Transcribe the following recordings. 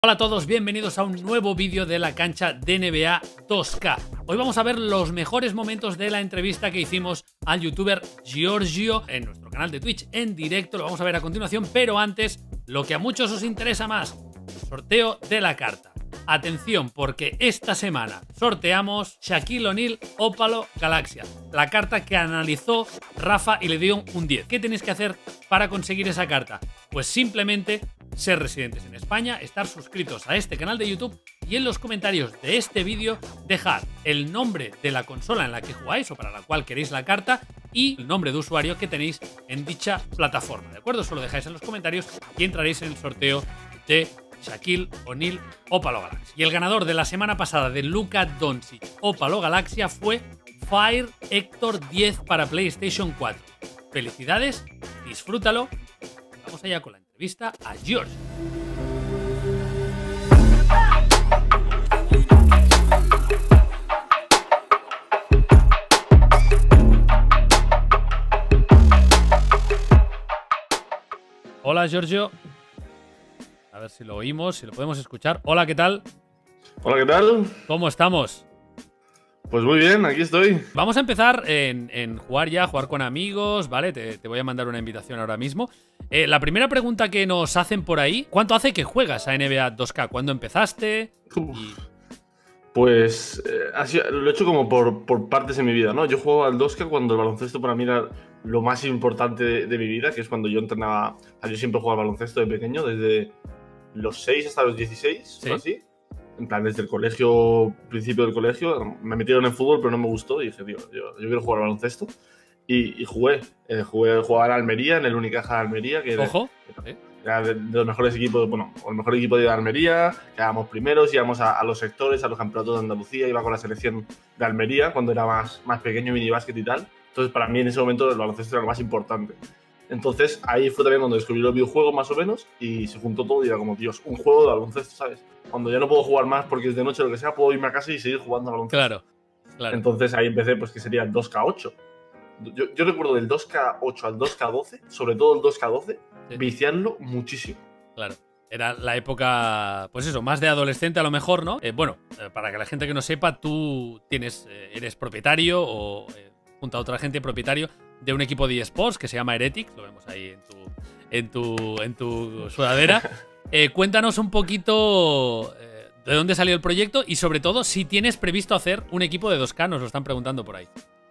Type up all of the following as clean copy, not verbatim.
Hola a todos, bienvenidos a un nuevo vídeo de la cancha de NBA 2K. Hoy vamos a ver los mejores momentos de la entrevista que hicimos al youtuber Giorgio en nuestro canal de Twitch en directo. Lo vamos a ver a continuación, pero antes, lo que a muchos os interesa más, sorteo de la carta. Atención, porque esta semana sorteamos Shaquille O'Neal Ópalo Galaxia, la carta que analizó Rafa y le dio un 10. ¿Qué tenéis que hacer para conseguir esa carta? Pues simplemente ser residentes en España, estar suscritos a este canal de YouTube y en los comentarios de este vídeo dejar el nombre de la consola en la que jugáis o para la cual queréis la carta y el nombre de usuario que tenéis en dicha plataforma, ¿de acuerdo? Eso lo dejáis en los comentarios y entraréis en el sorteo de Shaquille O'Neal Ópalo Galaxia. Y el ganador de la semana pasada de Luka Doncic Ópalo Galaxia fue Fire Hector 10 para PlayStation 4. Felicidades, disfrútalo. Vamos allá con la entrevista a George. Hola, Giorgio. A ver si lo oímos, si lo podemos escuchar. Hola, ¿qué tal? Hola, ¿qué tal? ¿Cómo estamos? Pues muy bien, aquí estoy. Vamos a empezar en jugar con amigos, ¿vale? Te voy a mandar una invitación ahora mismo. La primera pregunta que nos hacen por ahí, ¿cuánto hace que juegas a NBA 2K? ¿Cuándo empezaste? Pues lo he hecho como por partes en mi vida, ¿no? Yo juego al 2K cuando el baloncesto para mí era lo más importante de mi vida, que es cuando yo entrenaba. O sea, yo siempre jugaba al baloncesto de pequeño, desde los 6 hasta los 16, ¿Sí? o así. En plan, desde el colegio, principio del colegio, me metieron en fútbol, pero no me gustó. Y dije, tío, yo quiero jugar al baloncesto. Y jugué. Jugaba en Almería, en el Unicaja de Almería, que Ojo. era de los mejores equipos, bueno, o el mejor equipo de Almería. Quedábamos primeros, íbamos a los sectores, a los campeonatos de Andalucía, iba con la selección de Almería cuando era más pequeño, minibásquet y tal. Entonces, para mí en ese momento el baloncesto era lo más importante. Entonces, ahí fue también cuando descubrí los videojuegos, más o menos, y se juntó todo y era como, Dios, un juego de baloncesto, ¿sabes? Cuando ya no puedo jugar más porque es de noche o lo que sea, puedo irme a casa y seguir jugando al baloncesto. Claro. Entonces, ahí empecé, pues, que sería el 2K8. Yo recuerdo del 2K8 al 2K12, sobre todo el 2K12, Sí. viciarlo muchísimo. Claro. Era la época, pues eso, más de adolescente a lo mejor, ¿no? Para que la gente que no sepa, tú eres propietario o junto a otra gente propietario de un equipo de eSports que se llama Heretics, lo vemos ahí en tu sudadera. Cuéntanos un poquito de dónde salió el proyecto y sobre todo si tienes previsto hacer un equipo de 2K, nos lo están preguntando por ahí.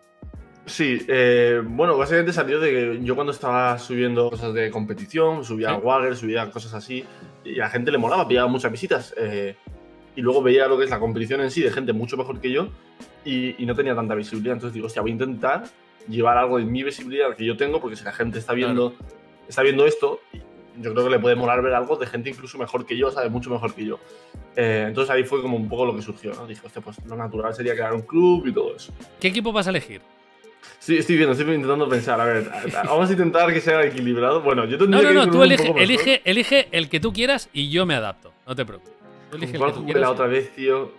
Sí, bueno, básicamente salió de que yo cuando estaba subiendo cosas de competición, subía Wagger, subía cosas así, y a la gente le molaba, pillaba muchas visitas. Y luego veía lo que es la competición en sí de gente mucho mejor que yo y no tenía tanta visibilidad. Entonces digo, hostia, voy a intentar llevar algo de mi visibilidad que yo tengo, porque si la gente está viendo esto, yo creo que le puede molar ver algo de gente incluso mejor que yo, ¿sabes? Mucho mejor que yo. Entonces ahí fue como un poco lo que surgió, ¿no? Dije, hostia, pues lo natural sería crear un club y todo eso. ¿Qué equipo vas a elegir? Sí, estoy intentando pensar. A ver, vamos a intentar que sea equilibrado. Bueno, yo tendría No, tú elige el que tú quieras y yo me adapto, no te preocupes. Tú elige el que tú quieras. La otra vez, tío.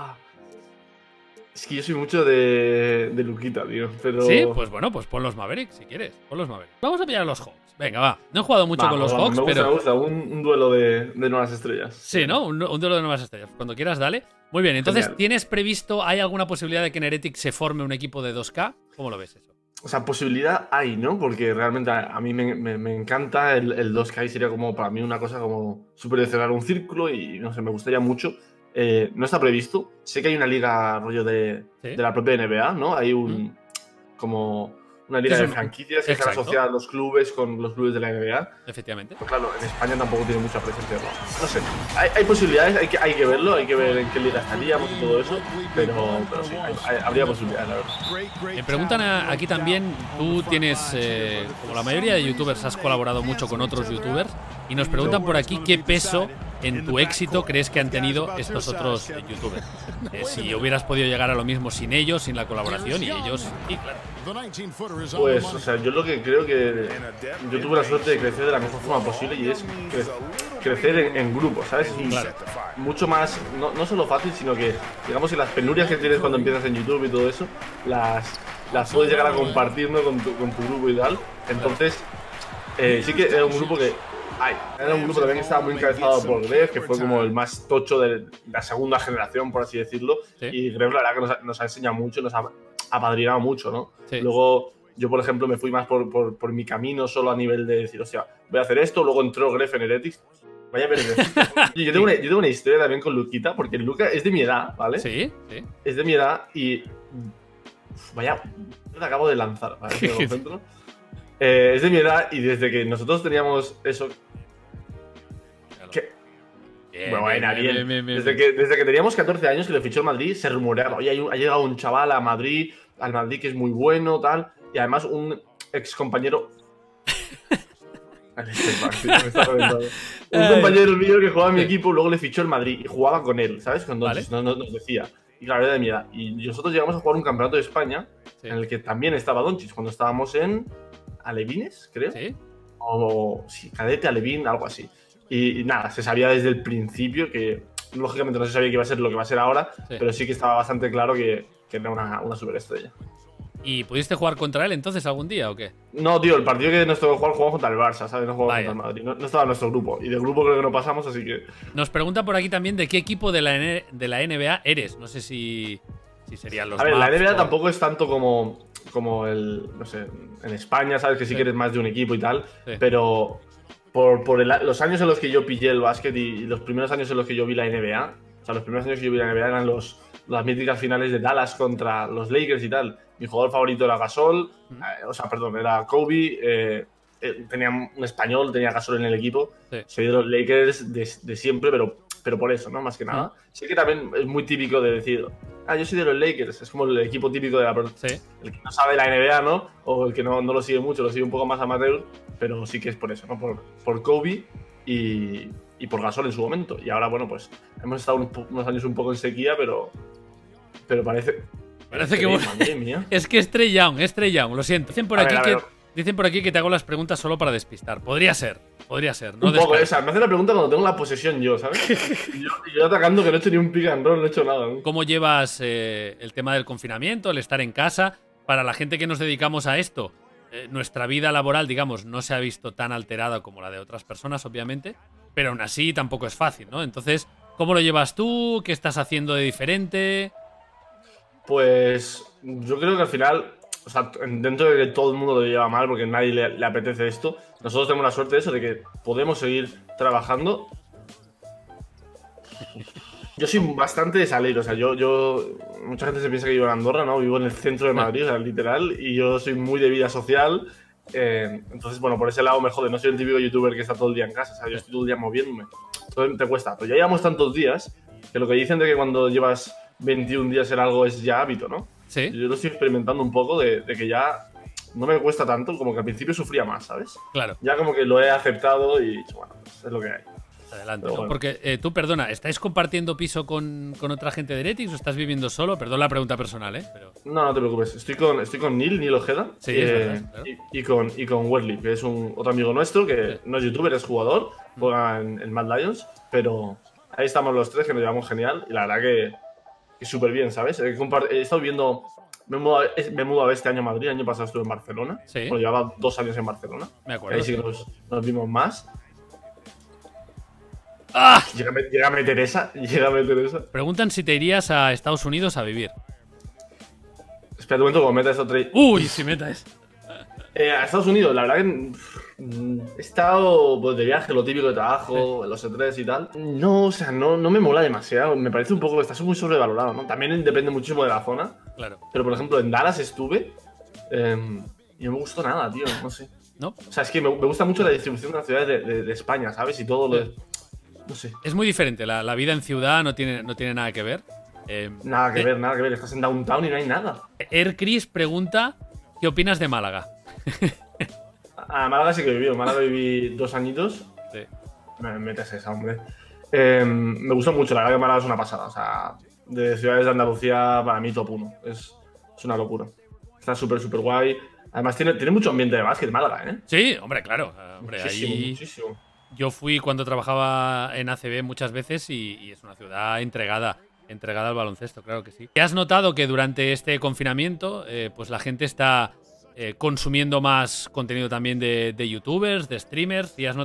Es que yo soy mucho de Luquita, tío. Pero... Sí, pues bueno, pues pon los Mavericks si quieres. Pon los Mavericks. Vamos a pillar a los Hawks. Venga, va. No he jugado mucho con los Hawks, pero... Me gusta. Un duelo de nuevas estrellas. Sí, ¿no? Un duelo de nuevas estrellas. Cuando quieras, dale. Muy bien, entonces, Genial. ¿tienes previsto, hay alguna posibilidad de que en Heretics se forme un equipo de 2K? ¿Cómo lo ves eso? O sea, posibilidad hay, ¿no? Porque realmente a mí me encanta el 2K y sería como para mí una cosa como súper de cerrar un círculo y no sé, me gustaría mucho. No está previsto. Sé que hay una liga rollo de la propia NBA, ¿no? Hay como una liga de franquicias que está asociada a los clubes con los clubes de la NBA. Efectivamente. Pero claro, en España tampoco tiene mucha presencia. No sé, hay posibilidades, hay que verlo, hay que ver en qué liga estaríamos y todo eso. Pero sí, habría posibilidades, la verdad. Me preguntan aquí también, tú tienes, como la mayoría de youtubers, has colaborado mucho con otros youtubers y nos preguntan por aquí qué peso en tu éxito crees que han tenido estos otros youtubers. Si hubieras podido llegar a lo mismo sin ellos, sin la colaboración y ellos, sí, claro. Pues, o sea, yo lo que creo que yo tuve la suerte de crecer de la mejor forma posible y es crecer en grupo, ¿sabes? Y claro. Mucho más, no solo fácil, sino que, digamos que las penurias que tienes cuando empiezas en YouTube y todo eso, las puedes llegar a compartir, ¿no? con tu grupo y tal. Entonces, sí que era un grupo que Era un grupo también que estaba muy encabezado por Gref, que fue como el más tocho de la segunda generación, por así decirlo. Sí. Y Gref, la verdad, que nos ha enseñado mucho, nos ha apadrinado mucho, ¿no? Sí. Luego, yo, por ejemplo, me fui más por mi camino solo a nivel de decir, o sea, voy a hacer esto. Luego entró Gref en Heretics. Vaya perder. yo tengo una historia también con Luquita, porque Luca es de mi edad, ¿vale? Sí, sí. Es de mi edad y. Vaya, me acabo de lanzar, ¿vale? Es de mi edad y desde que nosotros teníamos eso. Bien. Desde que teníamos 14 años que le fichó el Madrid, se rumoreaba. Oye, ha llegado un chaval a Madrid, al Madrid que es muy bueno, tal. Y además un ex compañero. Un compañero mío que jugaba en mi equipo, luego le fichó el Madrid y jugaba con él, ¿sabes? Cuando nos decía. Y claro, era de mi edad. Y nosotros llegamos a jugar un campeonato de España en el que también estaba Doncic, cuando estábamos en Alevines, creo. Sí. O sí, cadete, Alevín, algo así. Y nada, se sabía desde el principio que, lógicamente, no se sabía que iba a ser lo que va a ser ahora, pero sí que estaba bastante claro que era una superestrella. ¿Y pudiste jugar contra él entonces algún día o qué? No, tío, el partido que nos tocó jugar jugamos contra el Barça, ¿sabes? No jugamos contra el Madrid. No estaba en nuestro grupo. Y del grupo creo que no pasamos, así que. Nos pregunta por aquí también de qué equipo de la NBA eres. No sé si serían los. A ver, la NBA tampoco es tanto como el. No sé, en España, ¿sabes? Que sí que eres más de un equipo y tal. Sí. Pero por los años en los que yo pillé el básquet y los primeros años en los que yo vi la NBA, o sea, los primeros años que yo vi la NBA eran las míticas finales de Dallas contra los Lakers y tal. Mi jugador favorito era Gasol, era Kobe, tenía un español, tenía Gasol en el equipo. Sí. Soy de los Lakers de siempre, pero por eso, ¿no? Más que nada. Sí que también es muy típico de decir, yo soy de los Lakers, es como el equipo típico de la persona. Sí. El que no sabe la NBA, ¿no? O el que no lo sigue mucho, lo sigue un poco más amateur, pero sí que es por eso, ¿no? Por Kobe y por Gasol en su momento. Y ahora, bueno, pues hemos estado unos años un poco en sequía, pero parece que madre mía. Es que es Trae Young, lo siento. Dicen por aquí que te hago las preguntas solo para despistar. Podría ser. No un poco, me hacen la pregunta cuando tengo la posesión yo, ¿sabes? yo atacando que no he hecho ni un pick and roll, no he hecho nada, ¿no? ¿Cómo llevas el tema del confinamiento, el estar en casa? Para la gente que nos dedicamos a esto, nuestra vida laboral, digamos, no se ha visto tan alterada como la de otras personas, obviamente, pero aún así tampoco es fácil, ¿no? Entonces, ¿cómo lo llevas tú? ¿Qué estás haciendo de diferente? Pues yo creo que al final, o sea, dentro de que todo el mundo lo lleva mal porque a nadie le apetece esto, nosotros tenemos la suerte de eso, de que podemos seguir trabajando. Yo soy bastante de salir, o sea, mucha gente se piensa que vivo en Andorra, ¿no? Vivo en el centro de Madrid, o sea, literal, y yo soy muy de vida social. Entonces, bueno, por ese lado me jode, no soy el típico youtuber que está todo el día en casa, o sea, yo estoy todo el día moviéndome. Entonces te cuesta, pero ya llevamos tantos días que lo que dicen de que cuando llevas 21 días en algo es ya hábito, ¿no? Sí. Yo lo estoy experimentando un poco de que ya no me cuesta tanto, como que al principio sufría más, ¿sabes? Claro. Ya como que lo he aceptado y bueno, pues es lo que hay. Adelante, ¿no? Bueno. Porque tú, perdona, ¿estáis compartiendo piso con otra gente de Heretics o estás viviendo solo? Perdón la pregunta personal, ¿eh? Pero... No te preocupes. Estoy con Neil Ojeda. Sí, es verdad, claro. y con Werly, que es otro amigo nuestro, que no es youtuber, es jugador, juega en Mad Lions, pero ahí estamos los tres, que nos llevamos genial, y la verdad que súper bien, ¿sabes? He estado viendo... Me he mudado este año a Madrid, el año pasado estuve en Barcelona. Sí. Bueno, llevaba 2 años en Barcelona. Me acuerdo. Ahí sí que nos vimos más. ¡Ah! Llégame Teresa. Preguntan si te irías a Estados Unidos a vivir. Espera un momento, como meta esto. Uy, si meta es. A Estados Unidos, la verdad que he estado pues, de viaje, lo típico de trabajo, los E3 y tal. No, o sea, no me mola demasiado. Me parece un poco que está muy sobrevalorado, ¿no? También depende muchísimo de la zona. Claro. Pero, por ejemplo, en Dallas estuve y no me gustó nada, tío. No sé. ¿No? O sea, es que me gusta mucho la distribución de las ciudades de España, ¿sabes? Y todo lo... No sé. Es muy diferente, la vida en ciudad no tiene nada que ver. Nada que ver. Estás en downtown y no hay nada. Chris pregunta, ¿qué opinas de Málaga? Málaga sí que he vivido. En Málaga viví 2 añitos. Sí. Me metes esa, hombre. Me gustó mucho, la verdad que Málaga es una pasada. O sea, de ciudades de Andalucía, para mí top 1. Es una locura. Está súper guay. Además tiene mucho ambiente de básquet Málaga, ¿eh? Sí, hombre, claro. Hombre, muchísimo. Yo fui cuando trabajaba en ACB muchas veces y es una ciudad entregada al baloncesto, claro que sí. ¿Has notado que durante este confinamiento pues la gente está consumiendo más contenido también de youtubers, de streamers? ¿Y has notado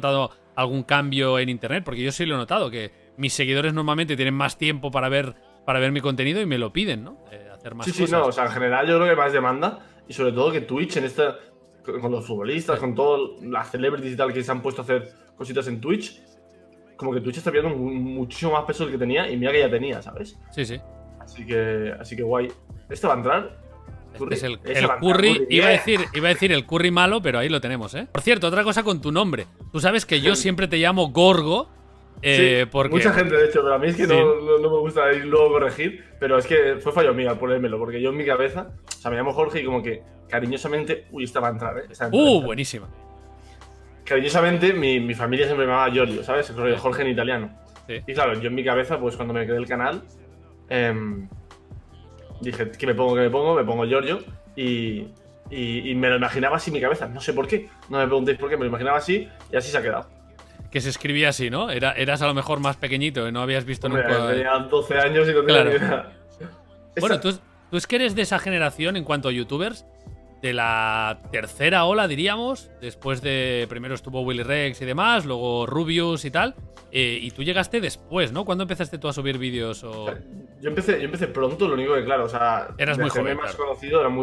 algún cambio en internet? Porque yo sí lo he notado, que mis seguidores normalmente tienen más tiempo para ver mi contenido y me lo piden, ¿no? Hacer más cosas. Sí, no, o sea, en general yo creo que más demanda y sobre todo que Twitch en esta, con los futbolistas, con todas las celebrities y tal que se han puesto a hacer cositas en Twitch, como que Twitch está viendo muchísimo más peso del que tenía y mira que ya tenía, ¿sabes? Sí, sí. Así que guay. ¿Este va a entrar? Este es el Curry. Iba a decir el Curry malo, pero ahí lo tenemos, ¿eh? Por cierto, otra cosa con tu nombre. Tú sabes que yo siempre te llamo Gorgo. Sí, porque... mucha gente, de hecho, pero a mí es que no me gusta ir luego corregir. Pero es que fue fallo mío al ponérmelo, porque yo en mi cabeza, o sea, me llamo Jorge y como que cariñosamente, esta va a entrar, ¿eh? Buenísima. Cariñosamente, mi familia siempre me llamaba Giorgio, ¿sabes? El rollo de Jorge en italiano. Sí. Y claro, yo en mi cabeza, pues cuando me creé el canal, dije, ¿qué me pongo? Me pongo Giorgio y me lo imaginaba así en mi cabeza. No sé por qué, no me preguntéis por qué, me lo imaginaba así y así se ha quedado. Que se escribía así, ¿no? Eras a lo mejor más pequeñito y no habías visto nunca. Tenía 12 años y no tenía ni idea. Bueno, tú es que eres de esa generación en cuanto a youtubers, de la tercera ola, diríamos. Después de. Primero estuvo Willy Rex y demás, luego Rubius y tal. Y tú llegaste después, ¿no? ¿Cuándo empezaste tú a subir vídeos? O... O sea, yo empecé pronto, lo único que, claro, o sea. Eras muy joven. Más conocido, era muy.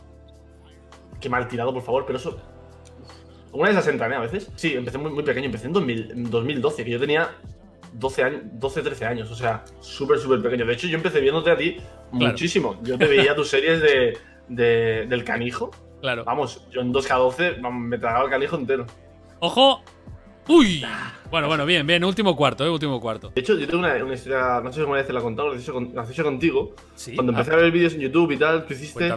Qué mal tirado, por favor, pero eso. Una de esas entrané a veces. Sí, empecé muy pequeño, empecé en 2012, que yo tenía 12, 13 años, o sea, súper pequeño. De hecho, yo empecé viéndote a ti muchísimo. Yo te veía tus series del canijo. Claro. Vamos, yo en 2K12 me tragaba el canijo entero. ¡Ojo! ¡Uy! Bueno, bien, último cuarto, último cuarto. De hecho, yo tengo una historia, no sé si alguna vez te la he contado, graciosa contigo. ¿Sí? Cuando empecé a ver vídeos en YouTube y tal, tú hiciste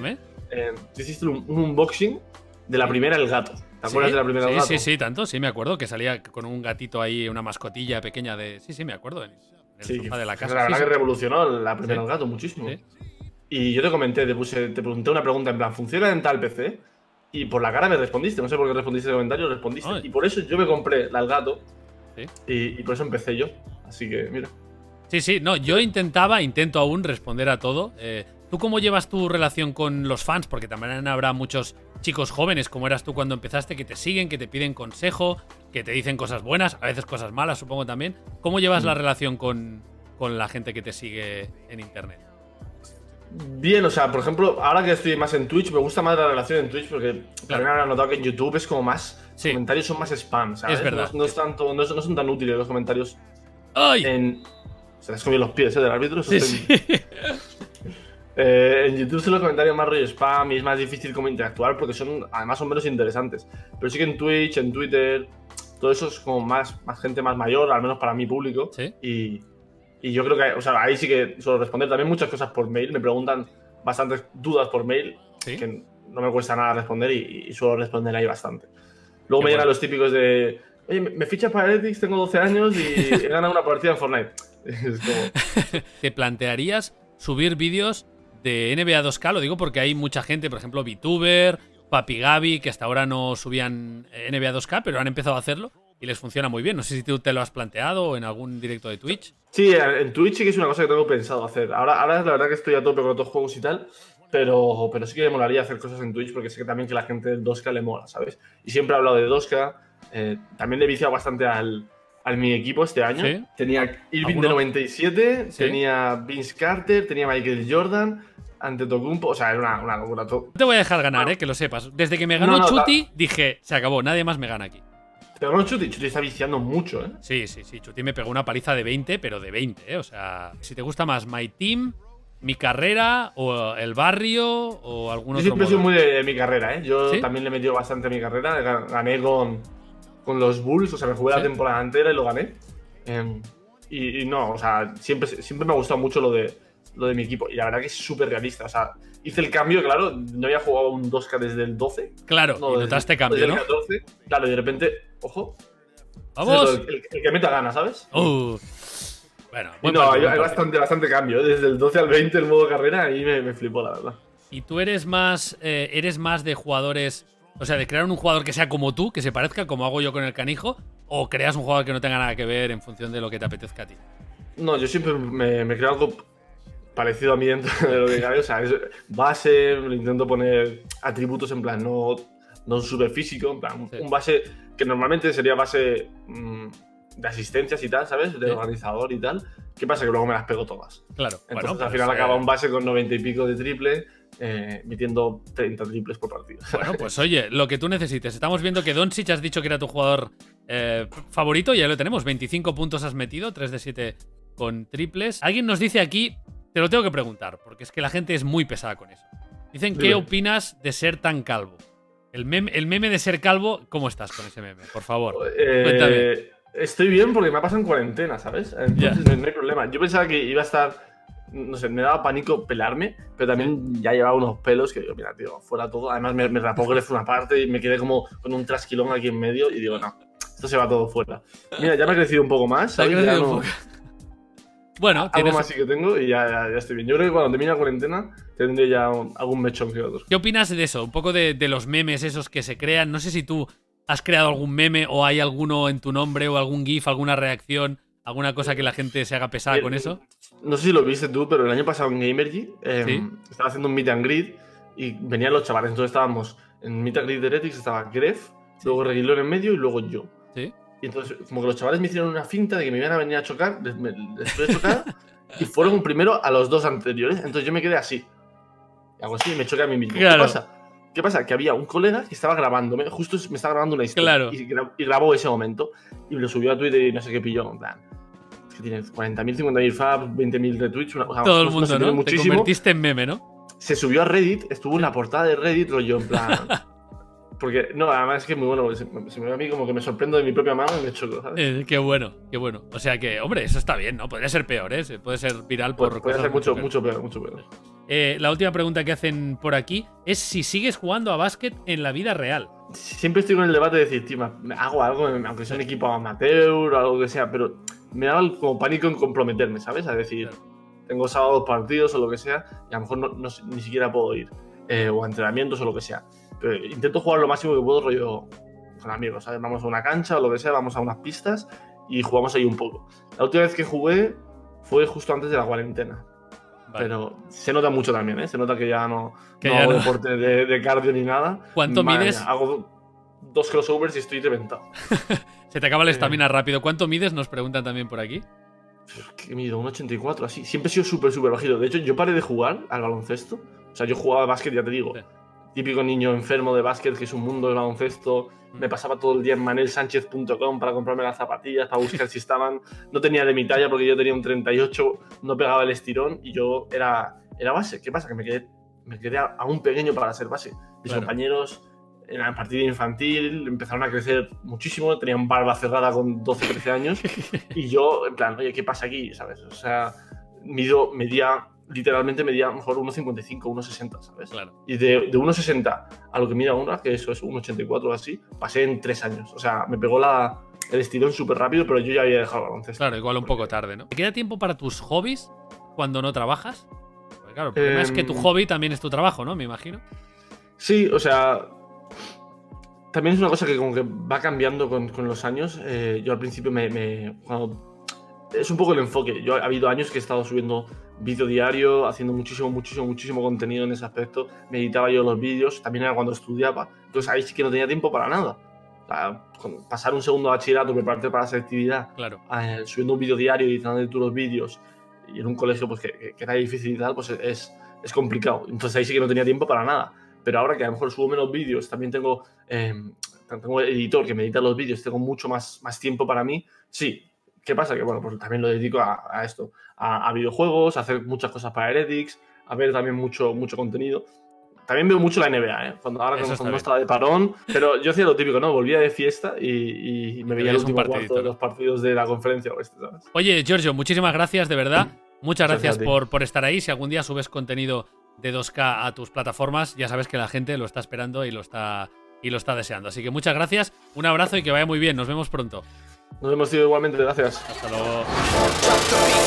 un unboxing de la primera El Gato. ¿Te acuerdas de la primera El Gato? Sí, tanto, sí, me acuerdo, que salía con un gatito ahí, una mascotilla pequeña de... Sí, me acuerdo, en el sofá de la casa. La verdad que revolucionó la primera El Gato muchísimo. Sí. Y yo te comenté, te pregunté una pregunta en plan, ¿funciona en tal PC? Y por la cara me respondiste, no sé por qué respondiste ese comentario, respondiste. Y por eso yo me compré la El Gato. ¿Sí? Y por eso empecé yo. Así que, mira. Sí, no, yo intento aún responder a todo. ¿Tú cómo llevas tu relación con los fans? Porque también habrá muchos chicos jóvenes, como eras tú cuando empezaste, que te siguen, que te piden consejo, que te dicen cosas buenas, a veces cosas malas, supongo también. ¿Cómo llevas la relación con la gente que te sigue en internet? Bien, o sea, por ejemplo, ahora que estoy más en Twitch, me gusta más la relación en Twitch porque también habrá notado que en YouTube es como más... Los comentarios son más spam, ¿sabes? Es verdad. No son tan útiles los comentarios. ¡Ay! Se les comió los pies, del árbitro. Sí. En YouTube son los comentarios más rollo spam y es más difícil como interactuar porque además son menos interesantes. Pero sí que en Twitch, en Twitter, todo eso es como más gente más mayor, al menos para mi público. Sí. Y yo creo que, o sea, ahí sí que suelo responder también muchas cosas por mail. Me preguntan bastantes dudas por mail, que no me cuesta nada responder y suelo responder ahí bastante. Luego me llegan los típicos de, oye, me fichas para Heretics, tengo 12 años y he ganado una partida en Fortnite. Es como... ¿Te plantearías subir vídeos de NBA 2K? Lo digo porque hay mucha gente, por ejemplo, VTuber, Papi Gaby, que hasta ahora no subían NBA 2K, pero han empezado a hacerlo y les funciona muy bien. No sé si tú te lo has planteado en algún directo de Twitch. Sí, en Twitch sí que es una cosa que tengo pensado hacer. Ahora es la verdad que estoy a tope con otros juegos y tal, pero sí que me molaría hacer cosas en Twitch porque sé que también que la gente del 2K le mola, ¿sabes? Y siempre he hablado de 2K. También le he viciado bastante al mi equipo este año. ¿Sí? Tenía Irving de 97, ¿sí? Tenía Vince Carter, tenía Michael Jordan, Antetokounmpo, o sea, era una locura todo. Te voy a dejar ganar, que lo sepas. Desde que me ganó Chuti, dije, se acabó, nadie más me gana aquí. Pero no, Chuti está viciando mucho, ¿eh? Sí, Chuti me pegó una paliza de 20, pero de 20, ¿eh? O sea, si te gusta más My Team, Mi Carrera, o El Barrio, o algún otro. Yo siempre he sido muy de Mi Carrera, ¿eh? Yo también le he metido bastante a Mi Carrera. Gané con los Bulls, o sea, me jugué la temporada entera y lo gané. Y no, o sea, siempre me ha gustado mucho lo de mi equipo. Y la verdad que es súper realista. O sea, hice el cambio, claro, no había jugado un 2K desde el 12. Claro, y notaste cambio, ¿no? Desde el 14, claro, y de repente, ojo. ¡Vamos! El que meta gana, ¿sabes? Bueno, no, hay bastante cambio. Desde el 12 al 20 el modo carrera, ahí me flipó, la verdad. ¿Y tú eres más de jugadores, o sea, de crear un jugador que sea como tú, que se parezca como hago yo con el canijo, o creas un jugador que no tenga nada que ver en función de lo que te apetezca a ti? No, yo siempre me creo algo parecido a mí dentro de lo que cabe. O sea, es base, le intento poner atributos en plan no súper físico, en plan un base que normalmente sería base de asistencias y tal, ¿sabes? De Sí. organizador y tal. ¿Qué pasa? Que luego me las pego todas. Claro. Entonces Bueno, al final acaba un base con 90 y pico de triple, metiendo 30 triples por partido. Bueno, pues oye, lo que tú necesites. Estamos viendo que Doncic has dicho que era tu jugador favorito, ya lo tenemos. 25 puntos has metido, 3 de 7 con triples. Alguien nos dice aquí, te lo tengo que preguntar, porque es que la gente es muy pesada con eso. Dicen, ¿qué opinas de ser tan calvo? El meme de ser calvo, ¿cómo estás con ese meme? Por favor, cuéntame. Estoy bien porque me ha pasado en cuarentena, ¿sabes? Entonces no hay problema. Yo pensaba que iba a estar, no sé, me daba pánico pelarme, pero también ya llevaba unos pelos que digo, mira, tío, fuera todo. Además me rapó Gref una parte y me quedé como con un trasquilón aquí en medio y digo, no, esto se va todo fuera. Mira, ya me ha crecido un poco más, ¿sabes? Ha crecido un poco. Bueno, algo más sí que tengo y ya estoy bien. Yo creo que cuando termine la cuarentena tendré ya algún mechón que otro. ¿Qué opinas de eso? Un poco de los memes esos que se crean. No sé si tú has creado algún meme o hay alguno en tu nombre o algún GIF, alguna reacción, alguna cosa que la gente se haga pesada con eso. No sé si lo viste tú, pero el año pasado en Gamergy ¿Sí? estaba haciendo un meet and greet y venían los chavales. Entonces estábamos en meet and greet de Heretics, estaba Gref, luego Reguilón en medio y luego yo. Sí. Y entonces, como que los chavales me hicieron una finta de que me iban a venir a chocar, después de chocar, y fueron primero a los dos anteriores. Entonces yo me quedé así. Y hago así y me choqué a mí mismo. Claro. ¿Qué pasa? Que había un colega que estaba grabándome, justo me estaba grabando una historia. Claro. Y grabó ese momento. Y lo subió a Twitter y no sé qué pilló. En plan, es que tiene 40.000, 50.000 faps, 20.000 retweets. Todo el mundo, ¿no? Muchísimo. Te convertiste en meme, ¿no? Se subió a Reddit, estuvo en la portada de Reddit, rollo en plan. Porque, no, además es que es muy bueno. Se me ve a mí como que me sorprendo de mi propia mano y me choco, ¿sabes? Qué bueno, qué bueno. O sea que, hombre, eso está bien, ¿no? Podría ser peor, ¿eh? Puede ser viral por Puede cosas ser mucho peores. peor. La última pregunta que hacen por aquí es si sigues jugando a básquet en la vida real. Siempre estoy con el debate de decir, tío, hago algo, aunque sea un equipo amateur o algo que sea, pero me da como pánico en comprometerme, ¿sabes? A decir, tengo sábados partidos o lo que sea, y a lo mejor ni siquiera puedo ir, o a entrenamientos o lo que sea. Pero intento jugar lo máximo que puedo, rollo con amigos, ¿sabes? Vamos a una cancha o lo que sea, vamos a unas pistas y jugamos ahí un poco. La última vez que jugué fue justo antes de la cuarentena. Vale. Pero se nota mucho también, ¿eh? Se nota que ya no hago deporte de cardio ni nada. ¿Cuánto mides? Hago 2 crossovers y estoy reventado. Se te acaba la estamina rápido. ¿Cuánto mides? Nos preguntan también por aquí. ¿Qué mido? 1,84, así. Siempre he sido súper bajito. De hecho, yo paré de jugar al baloncesto. O sea, yo jugaba básquet, ya te digo. Sí. Típico niño enfermo de básquet, que es un mundo del baloncesto. Me pasaba todo el día en manelsanchez.com para comprarme las zapatillas, para buscar si estaban. No tenía de mi talla porque yo tenía un 38, no pegaba el estirón y yo era base. ¿Qué pasa? Que me quedé aún pequeño para ser base. Mis compañeros en el partido infantil empezaron a crecer muchísimo, tenían barba cerrada con 12, 13 años y yo, en plan, oye, ¿qué pasa aquí? ¿Sabes? O sea, literalmente medía a lo mejor 1,55, 1,60, ¿sabes? Claro. Y de 1,60 a lo que mide ahora, que eso es 1,84 o así, pasé en 3 años. O sea, me pegó el estirón súper rápido, pero yo ya había dejado el baloncesto. Claro, igual un poco tarde, ¿no? ¿Te queda tiempo para tus hobbies cuando no trabajas? Porque claro, el problema es que tu hobby también es tu trabajo, ¿no? Me imagino. Sí, o sea, también es una cosa que como que va cambiando con los años. Yo al principio es un poco el enfoque. Ha habido años que he estado subiendo vídeo diario, haciendo muchísimo contenido en ese aspecto. Me editaba yo los vídeos, también era cuando estudiaba. Entonces ahí sí que no tenía tiempo para nada. O sea, pasar un segundo bachillerato, prepararte para esa actividad, claro. Subiendo un vídeo diario, editando tú los vídeos, y en un colegio pues que era difícil y tal, pues es complicado. Entonces ahí sí que no tenía tiempo para nada. Pero ahora que a lo mejor subo menos vídeos, también tengo editor que me edita los vídeos, tengo mucho más tiempo para mí. Sí. ¿Qué pasa? Que bueno, pues también lo dedico a esto, a videojuegos, a hacer muchas cosas para Heretics, a ver también mucho contenido. También veo mucho la NBA, ¿eh? Cuando no estaba de parón, pero yo hacía lo típico, ¿no? Volvía de fiesta y me veía el último cuarto de los partidos de la conferencia oeste, ¿sabes? Oye, Giorgio, muchísimas gracias, de verdad. Muchas gracias por estar ahí. Si algún día subes contenido de 2K a tus plataformas, ya sabes que la gente lo está esperando y lo está deseando. Así que muchas gracias, un abrazo y que vaya muy bien. Nos vemos pronto. Nos vemos, tío, igualmente. Gracias. Hasta luego.